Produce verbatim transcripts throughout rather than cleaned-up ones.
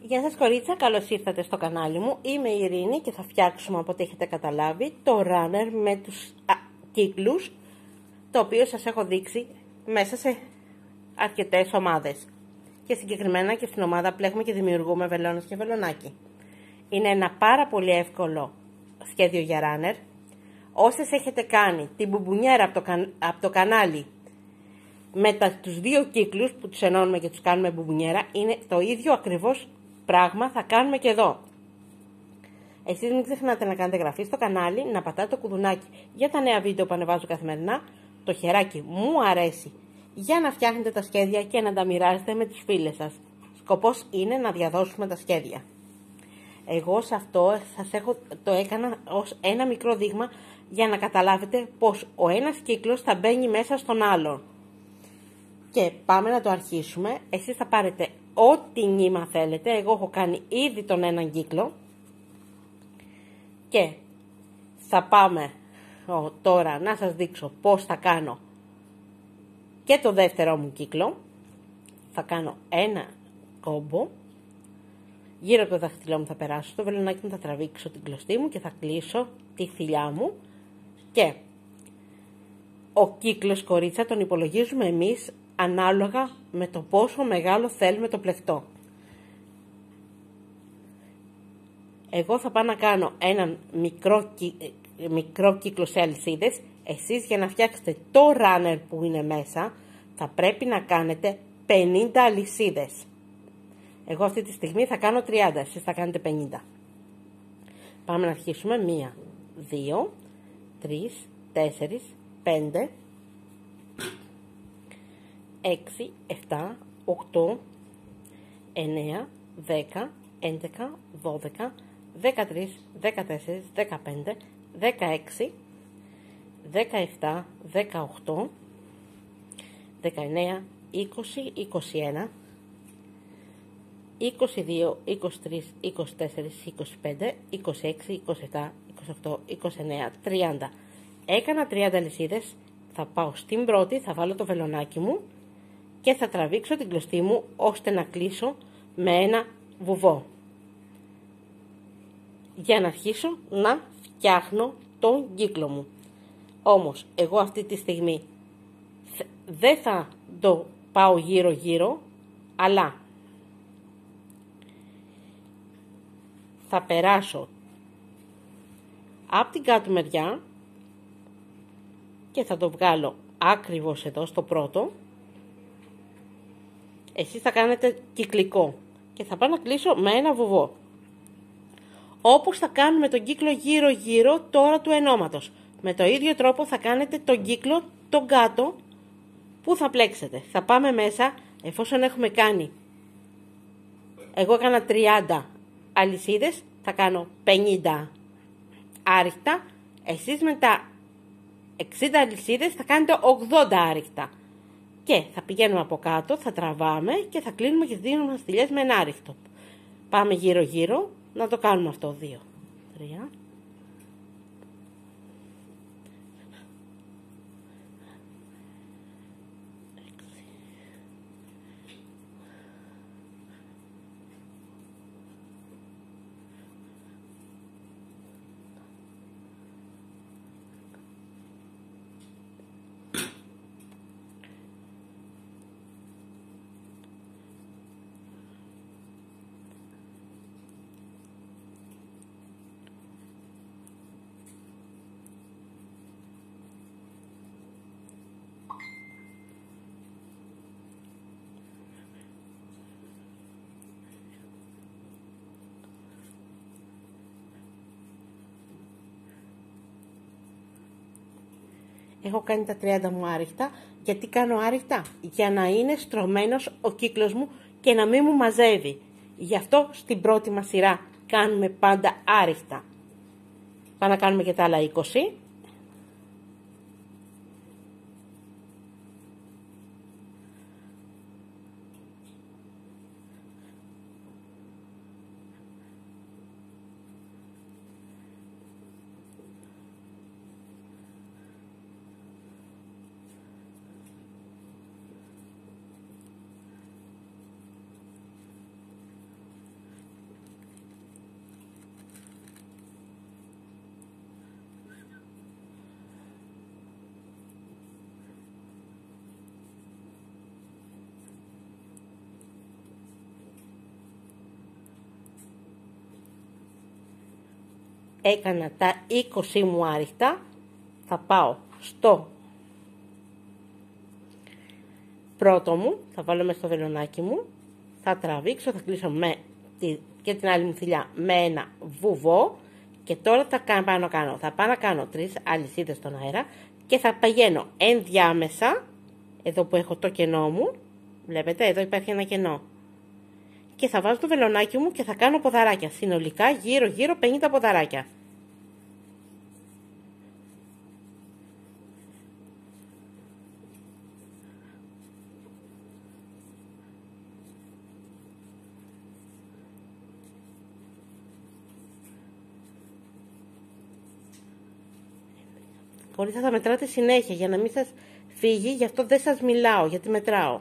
Γεια σας κορίτσα, καλώς ήρθατε στο κανάλι μου. Είμαι η Ειρήνη και θα φτιάξουμε, από ό,τι έχετε καταλάβει, το runner με τους α, κύκλους, το οποίο σας έχω δείξει μέσα σε αρκετές ομάδες. Και συγκεκριμένα και στην ομάδα πλέγουμε και δημιουργούμε βελόνες και βελονάκι. Είναι ένα πάρα πολύ εύκολο σχέδιο για runner. Όσες έχετε κάνει την μπουμπουνιέρα από το, κα, από το κανάλι με τα, τους δύο κύκλους που τους ενώνουμε και τους κάνουμε μπουμπουνιέρα, είναι το ίδιο ακριβώς πράγμα θα κάνουμε και εδώ. Εσείς μην ξεχνάτε να κάνετε εγγραφή στο κανάλι, να πατάτε το κουδουνάκι για τα νέα βίντεο που ανεβάζω καθημερινά, το χεράκι μου αρέσει, για να φτιάχνετε τα σχέδια και να τα μοιράζετε με τις φίλες σας. Σκοπός είναι να διαδώσουμε τα σχέδια. Εγώ σε αυτό σας έχω, το έκανα ως ένα μικρό δείγμα για να καταλάβετε πως ο ένας κύκλος θα μπαίνει μέσα στον άλλον. Και πάμε να το αρχίσουμε. Εσείς θα πάρετε ό,τι νήμα θέλετε. Εγώ έχω κάνει ήδη τον έναν κύκλο. Και θα πάμε ο, τώρα να σας δείξω πώς θα κάνω και το δεύτερο μου κύκλο. Θα κάνω ένα κόμπο. Γύρω από το δάχτυλό μου θα περάσω στο βελονάκι μου, θα τραβήξω την κλωστή μου και θα κλείσω τη θηλιά μου. Και ο κύκλος, κορίτσα, τον υπολογίζουμε εμείς ανάλογα με το πόσο μεγάλο θέλουμε το πλεκτό. Εγώ θα πάω να κάνω έναν μικρό, μικρό κύκλο σε αλυσίδες. Εσείς για να φτιάξετε το runner που είναι μέσα θα πρέπει να κάνετε πενήντα αλυσίδες. Εγώ αυτή τη στιγμή θα κάνω τριάντα, εσείς θα κάνετε πενήντα. Πάμε να αρχίσουμε. Μία, δύο, τρεις, τέσσερις, πέντε, έξι, επτά, οκτώ, εννέα, δέκα, έντεκα, δώδεκα, δεκατρία, δεκατέσσερα, δεκαπέντε, δεκαέξι, δεκαεπτά, δεκαοκτώ, δεκαεννέα, είκοσι, είκοσι ένα, είκοσι δύο, είκοσι τρία, είκοσι τέσσερα, είκοσι πέντε, είκοσι έξι, είκοσι επτά, είκοσι οκτώ, είκοσι εννέα, τριάντα. Έκανα τριάντα αλυσίδες. Θα πάω στην πρώτη, θα βάλω το βελονάκι μου και θα τραβήξω την κλωστή μου ώστε να κλείσω με ένα βουβό. Για να αρχίσω να φτιάχνω τον κύκλο μου. Όμως εγώ αυτή τη στιγμή δεν θα το πάω γύρω γύρω, αλλά θα περάσω από την κάτω μεριά και θα το βγάλω ακριβώς εδώ στο πρώτο. Εσείς θα κάνετε κυκλικό και θα πάω να κλείσω με ένα βουβό. Όπως θα κάνουμε τον κύκλο γύρω γύρω τώρα του ενώματος. Με το ίδιο τρόπο θα κάνετε τον κύκλο τον κάτω που θα πλέξετε. Θα πάμε μέσα, εφόσον έχουμε κάνει, εγώ έκανα τριάντα αλυσίδες, θα κάνω πενήντα άριχτα. Εσείς με τα εξήντα αλυσίδες θα κάνετε ογδόντα άριχτα. Και θα πηγαίνουμε από κάτω, θα τραβάμε και θα κλείνουμε και δίνουμε στυλιές με ένα άριχτο. Πάμε γύρω γύρω να το κάνουμε αυτό. Δύο, τρία. Έχω κάνει τα τριάντα μου άριχτα. Γιατί κάνω άριχτα? Για να είναι στρωμένος ο κύκλος μου και να μην μου μαζεύει. Γι' αυτό στην πρώτη μας σειρά κάνουμε πάντα άριχτα. Πάμε να κάνουμε και τα άλλα είκοσι. έκανα τα είκοσι μου άριχτα, θα πάω στο πρώτο μου, θα βάλω μέσα στο βελονάκι μου, θα τραβήξω, θα κλείσω με τη, και την άλλη μου θηλιά με ένα βουβό και τώρα θα κάνω, πάνω κάνω, θα πάω να κάνω τρεις αλυσίδες στον αέρα και θα πηγαίνω ενδιάμεσα, εδώ που έχω το κενό μου, βλέπετε εδώ υπάρχει ένα κενό, και θα βάζω το βελονάκι μου και θα κάνω ποδαράκια, συνολικά γύρω γύρω πενήντα ποδαράκια. Χωρίς θα τα μετράτε συνέχεια για να μην σας φύγει, γι' αυτό δεν σας μιλάω, γιατί μετράω.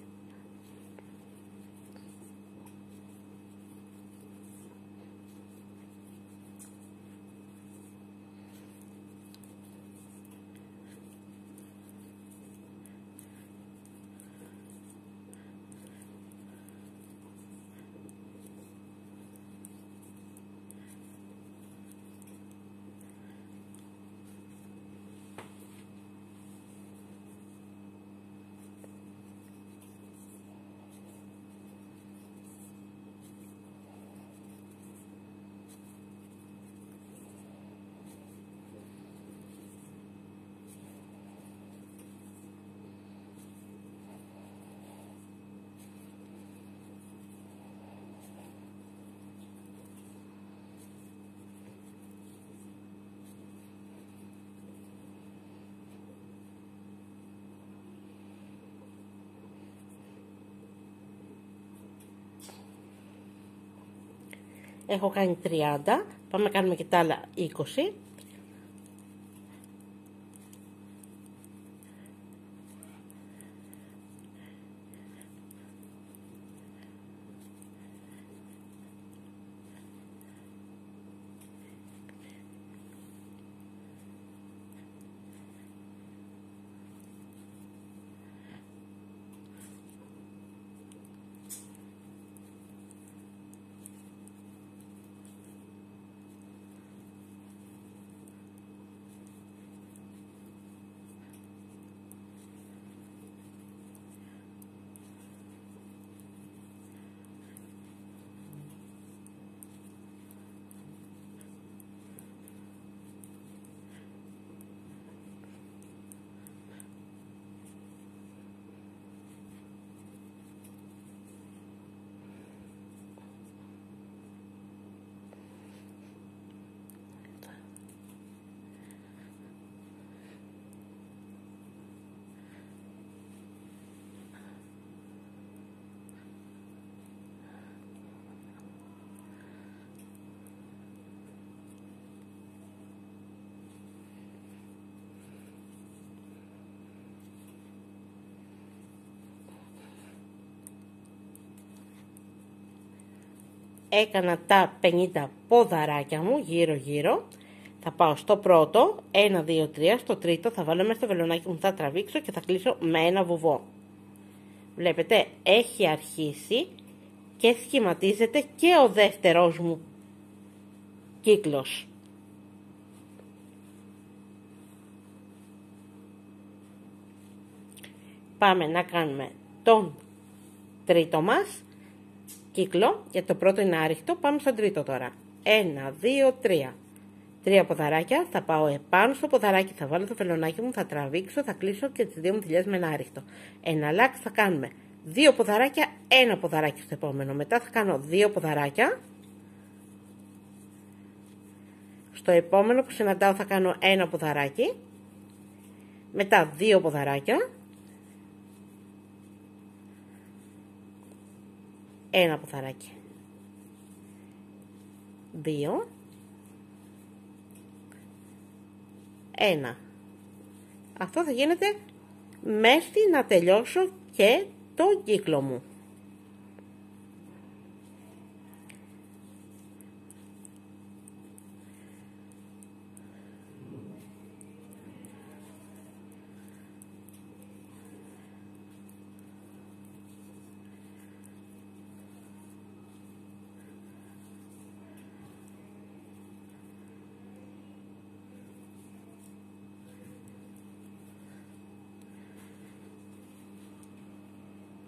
Έχω κάνει τριάντα, πάμε να κάνουμε και τα άλλα είκοσι. Έκανα τα πενήντα ποδαράκια μου γύρω γύρω. Θα πάω στο πρώτο, ένα, δύο, τρία, στο τρίτο θα βάλω μέσα στο βελονάκι μου, θα τραβήξω και θα κλείσω με ένα βουβό. Βλέπετε, έχει αρχίσει και σχηματίζεται και ο δεύτερος μου κύκλος. Πάμε να κάνουμε τον τρίτο μας κύκλο, για το πρώτο είναι άριχτο, πάμε στον τρίτο τώρα. Ένα, δύο, τρία. Τρία ποδαράκια, θα πάω επάνω στο ποδαράκι, θα βάλω το βελονάκι μου, θα τραβήξω, θα κλείσω και τις δύο μου θηλιές με ένα άριχτο. Εναλλάξει θα κάνουμε δύο ποδαράκια, ένα ποδαράκι στο επόμενο. Μετά θα κάνω δύο ποδαράκια. Στο επόμενο που συναντάω θα κάνω ένα ποδαράκι. Μετά δύο ποδαράκια. Ένα ποδαράκι. Δύο. Ένα. Αυτό θα γίνεται μέχρι να τελειώσω και το κύκλο μου.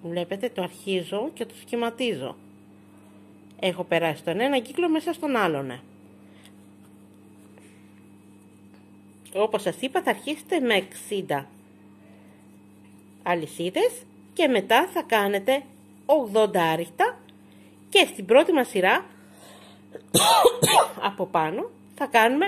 Βλέπετε, το αρχίζω και το σχηματίζω. Έχω περάσει τον ένα κύκλο μέσα στον άλλον. Όπως σας είπα, θα αρχίσετε με εξήντα αλυσίδες και μετά θα κάνετε ογδόντα άριχτα και στην πρώτη μας σειρά από πάνω θα κάνουμε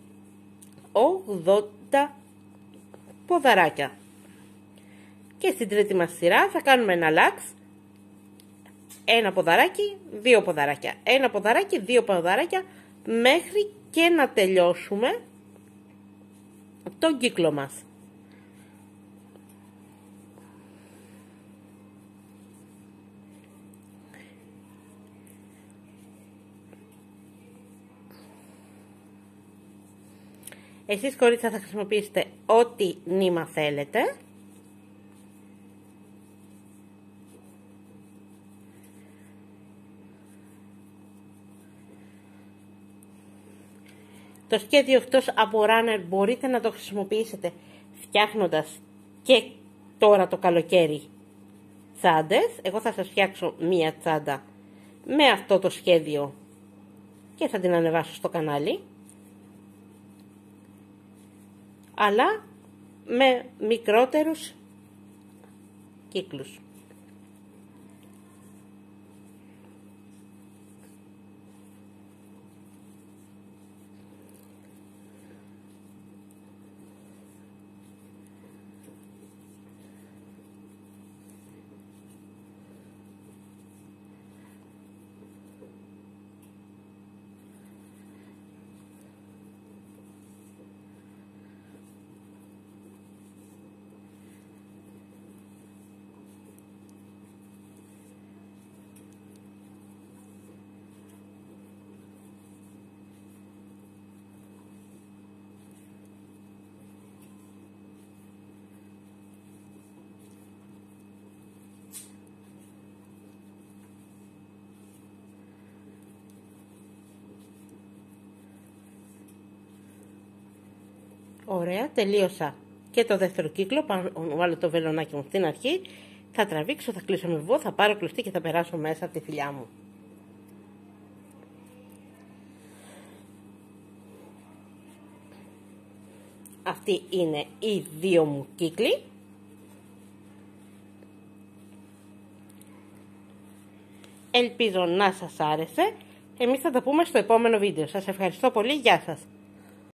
ογδόντα ποδαράκια και στην τρίτη μας σειρά θα κάνουμε ένα λάξ, ένα ποδαράκι, δύο ποδαράκια, ένα ποδαράκι, δύο ποδαράκια, μέχρι και να τελειώσουμε τον κύκλο μας. Εσείς κορίτσια θα χρησιμοποιήσετε ό,τι νήμα θέλετε. Το σχέδιο εκτός από runner μπορείτε να το χρησιμοποιήσετε φτιάχνοντας και τώρα το καλοκαίρι τσάντες. Εγώ θα σας φτιάξω μία τσάντα με αυτό το σχέδιο και θα την ανεβάσω στο κανάλι. Αλλά με μικρότερους κύκλους. Ωραία, τελείωσα και το δεύτερο κύκλο. Βάλω το βελονάκι μου στην αρχή. Θα τραβήξω, θα κλείσω με βουβό, θα πάρω κλωστή και θα περάσω μέσα από τη θηλιά μου. Αυτοί είναι οι δύο μου κύκλοι. Ελπίζω να σας άρεσε. Εμείς θα τα πούμε στο επόμενο βίντεο. Σας ευχαριστώ πολύ. Γεια σας.